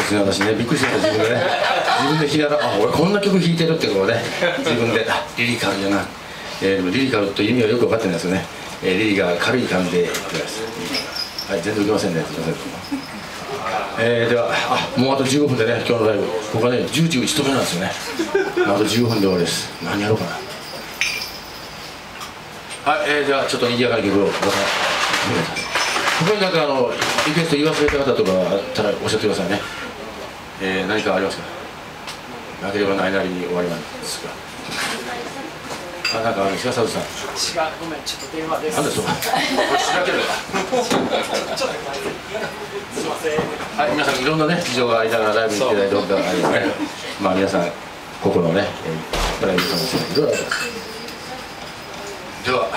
ですね、私ね、びっくりしました、自分でね。自分で弾きながら、あ、俺こんな曲弾いてるってことをね、自分で、あ、リリカルじゃな。でもリリカルという意味はよく分かってないですよね。リリが軽い感じでやってます。はい、全然受けませんね、すみません。では、もうあと15分でね、今日のライブ、僕はね、10時打ち止めなんですよね。あと15分で終わりです。何やろうかな。はい、じゃあ、ちょっと賑やかな曲をください。ここになんかリクエスト言い忘れた方とかあったらおっしゃってくださいね。何かありますか。なければないなりに終わりなんですが。なんかあるんですか、佐藤さん。 違う、ごめん、ちょっと電話です。 なんですか。これしらける。 すいません。 はい、皆さんいろんなね事情がありながらライブに来ていただいてことがありますね。まあ皆さん個々のねライブかもしれないけど、いろいろあります。では、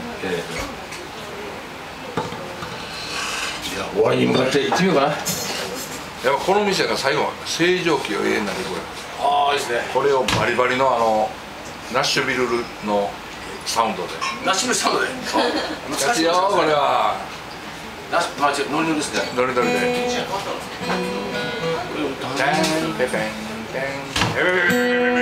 じゃあ終わりに向かって行ってみようかな。 やっぱこの店が最後清浄機を永遠になるこれ。 ああ、いいですね。 これをバリバリのナッシュビルルのサウンドで。 ナッシュビルサウンドで。 難しいよこれは。 ナッシュ、まあノリノリですね。 ノリノリで。テンペペンペンペペペペ